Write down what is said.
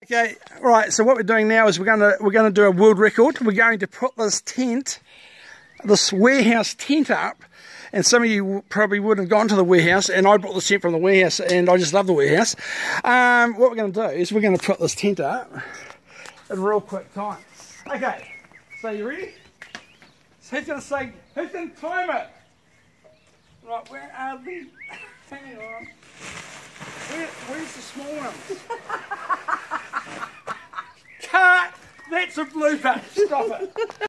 Okay, right, so what we're doing now is we're gonna do a world record. We're going to put this tent, this warehouse tent up, and some of you probably would have gone to the warehouse, and I brought this tent from the warehouse, and I just love the warehouse. What we're going to do is we're going to put this tent up in real quick time. Okay, so you ready? So who's going to say, who's going to time it? Right, where are we? Hang on. Where's the small ones? Cut! That's a blooper. Stop it.